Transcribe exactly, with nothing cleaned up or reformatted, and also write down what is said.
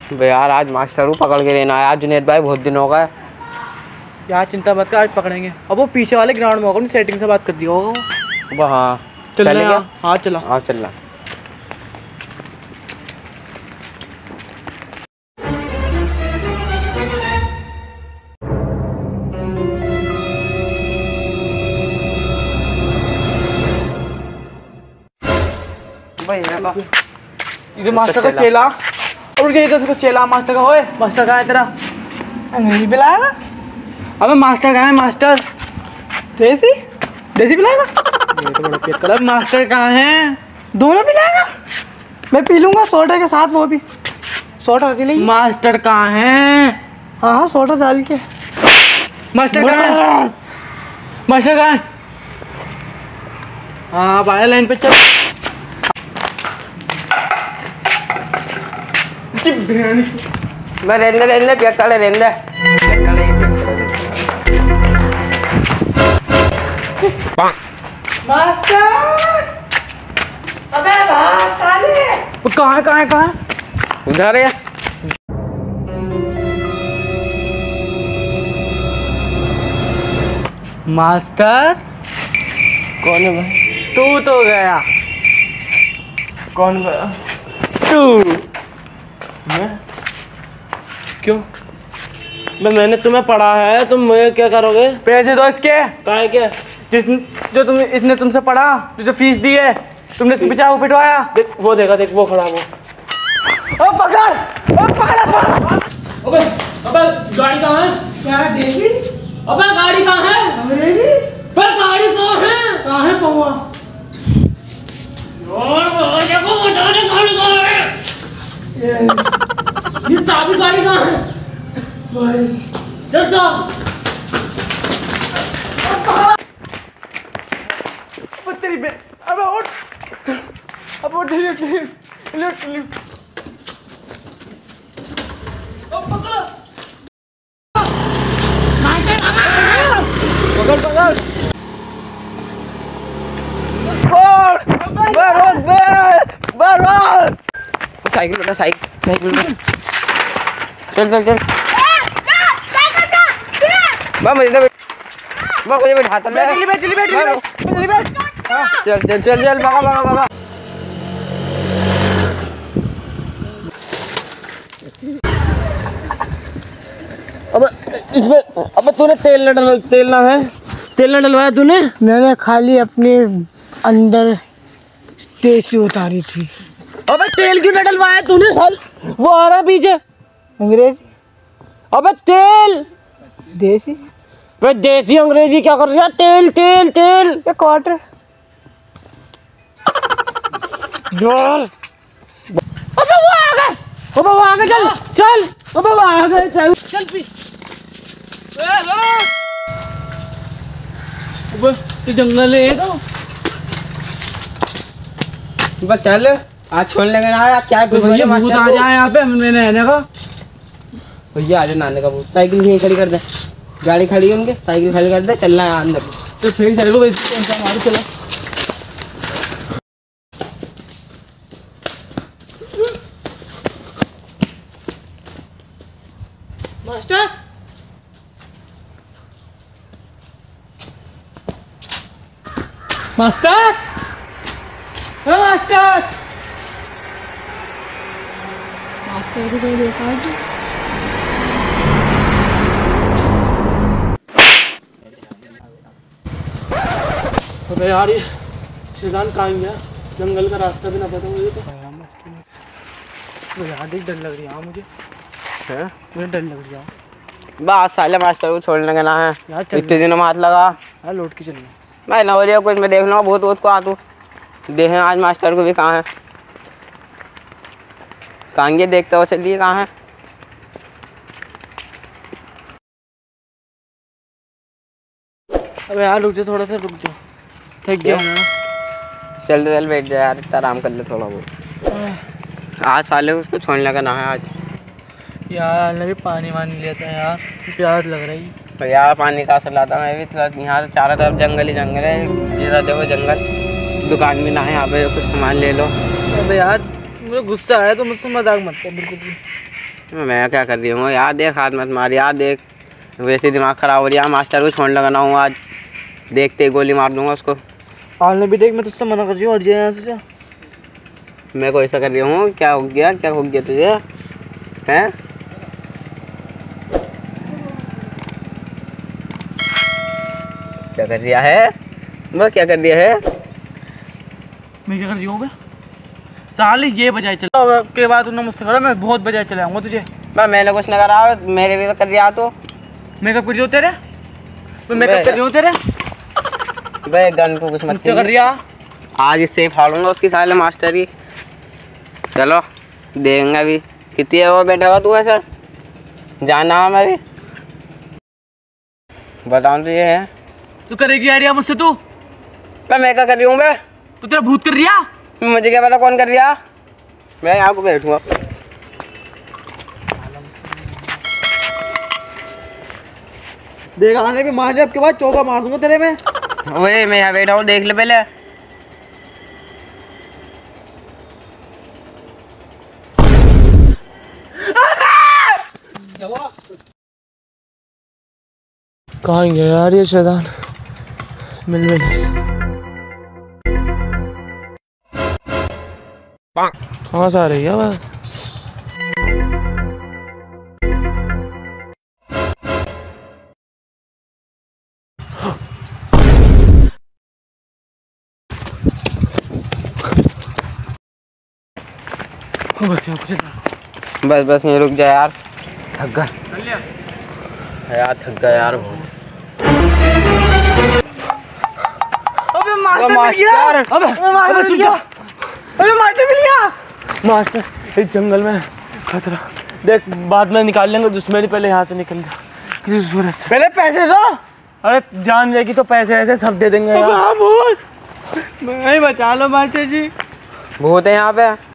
बे यार आज मास्टर को पकड़ के लेना है यार जुनेद भाई, बहुत दिन हो गए यार। चिंता मत कर, आज पकड़ेंगे। अब वो पीछे वाले ग्राउंड में होगा, सेटिंग से बात कर दिया होगा वो। हाँ चल रहा। हाँ चला। हाँ चल रहा। इधर मास्टर का चेला और ये इधर चेला मास्टर का। ओए मास्टर कहाँ है तेरा? नहीं पिलाएगा? अबे मास्टर कहाँ है? मास्टर देसी देसी पिलाएगा? ये तो बड़ा पेट कर रहा है। मास्टर कहाँ है? दोनों पिलाएगा? मैं पी लूँगा सोडा के साथ, वो भी सोडा के लिए। मास्टर कहाँ है? हाँ हाँ सोडा डाल के। मास्टर कहाँ है? मास्टर कहाँ है? हाँ बाहर लाइन पे चल। मैं रहने रहने पियक्का ले रहने मास्टर। अबे साले कहाँ है? कहाँ है? कहाँ है? उधर है। मास्टर कौन है भाई? तू तो गया। कौन गया? तू। मैं? क्यों? मैं मैंने तुम्हें पढ़ा है, तुम मुझे क्या करोगे? पैसे दो इसके। काहे के? जिस जो तुम इसने तुमसे पढ़ा, जो जो फीस दी है, तुमने इसके पीछे पिटवाया। देख वो देखा, देख वो खड़ा वो। ओ पकड़, ओ पकड़ पकड़। अबे अबे गाड़ी कहाँ है? क्या देसी? अबे गाड़ी कहाँ है? अंग्रेजी? पर गाड़ी कहाँ है? कहाँ है पौवा? यार वो देखो वो जाने गाड़ी कहाँ है? ये चाबी गाड़ी कहाँ है? भाई चल दो। अब तेरी बे, अबे उठ, अब उठ लिफ्ट लिफ्ट लिफ्ट लिफ्ट। अब पकड़, पकड़ पकड़। बरोद बरोद बरोद। साइकिल बेटा साइकिल साइकिल बेटा। चल चल चल। बा मुझे तो बा मुझे बैठाता ले। जल्दी बैठ जल्दी बैठ जल्दी बैठ। चल चल चल चल भागा भागा भागा। अबे इसमें अबे तूने तेल न डल तेल ना है तेल न डलवाया तूने? मैंने खाली अपने अंदर देसी उतारी थी। अबे तेल क्यों न डलवाया तूने? साल वो आ रहा पीछे। अंग्रेजी? अबे तेल देसी? वे देसी अंग्रेजी क्या कर रही है? तेल तेल तेल। ये क्वार्टर। यार अबे वो आ गए। अबे वो आ गए। चल चल। अबे वो आ गए। चल चल पी। अबे ये जंगल है तो। बस चल आज छोड़ने का ना क्या कुछ भैया भूत आ जाए यहाँ पे मैंने आने का। भैया आज नाने का भूत। साइकिल यहीं खड़ी कर दे, गाड़ी खड़ी है उनके, साइकिल खड़ी कर दे, चलना है अंदर। तो फिर चल लो हमारे चला। मास्टर मास्टर मास्टर मास्टर को कोई देखा है? अबे यार ये शेजान कहाँ गया? जंगल का रास्ता भी ना पता मुझे तो। वो यार देख डर लग रही है मुझे। है मुझे डर लग रही है। बस साले मास्टर को छोड़ने का ना है यार। इतने दिनों में हाथ लगा। यार लौट के चलना। मैं ना हो रही कुछ, मैं देख लूँगा भूत वूत को। आ तू देखें आज मास्टर को भी कहाँ है। कहाँ ये देखते हो? चलिए कहाँ है? अबे यार रुक जा, थोड़ा सा रुक जा, थक गया ना। चल चल बैठ जा यार, इतना आराम कर ले थोड़ा बहुत। आज साले उसको छोड़ने लगा ना है आज। यार ने भी पानी वानी लिया था यार, प्यास लग रही। तो यार पानी का असर लाता मैं भी तो। यहाँ चारों तरफ जंगल ही जंगल है। जरा देखो जंगल, दुकान भी ना है यहाँ पे, कुछ सामान ले लो। अबे यार मुझे गुस्सा आया तो मुझसे मजाक मत कर बिल्कुल भी। मैं क्या कर रही हूँ यार, देख हाथ मत मार यार, देख वैसे दिमाग ख़राब हो रही है। मास्टर को छोड़ने लगाना हूँ आज, देखते ही गोली मार दूंगा उसको। आपने भी देख, मैं तुझसे मना कर रही हूँ, हट जाए यहाँ से। मैं को ऐसा कर रही हूँ, क्या हो गया, क्या हो गया तुझे हैं? क्या कर दिया है मैं, क्या कर दिया है मैं क्या कर रही हूँ? साले ये बजाए चला के बाद तुमने मुझसे करा, मैं बहुत बजाए चलाऊंगा तुझे। मैं मैंने कुछ नहीं करा, मेरे भी तो कर दिया। तो मेकअप कर रही हो तेरे, तो मेकअप कर रही हो तेरे भाई, गन को कुछ मत कर रिया। आज इससे ही फाड़ूंगा उसकी साले मास्टर की। चलो देंगे अभी कितनी है वो बैठा हुआ तू ऐसा जाना। मैं भी बताऊँ तो ये है, तू करेगी आइडिया मुझसे? तू मैं क्या कर रही हूँ? मैं तू तेरा भूत कर रिया। मुझे क्या पता कौन कर दिया, मैं यहाँ को बैठूंगा। देख आने पे मार, अब के बाद चौका मार दूंगा तेरे में। वही मैं यहाँ बैठा हूँ, देख ले पहले। कहाँ गया यार ये शैतान, मिल मिल कहाँ से आ रही है आवाज? बस बस नहीं, रुक जा यार, थक गया यार, थक गया यार बहुत। अबे मास्टर मिल गया। अबे अबे तू क्या? अबे मास्टर मिल गया। मास्टर इस जंगल में खतरा, देख बाद में निकाल लेंगे दुश्मनी, पहले यहाँ से निकल जा किसी सूरत से। पहले पैसे दो। अरे जान लेगी तो पैसे ऐसे सब दे देंगे यार। भूत, मैं बचा लो मास्टर जी। भूत है यहाँ पे।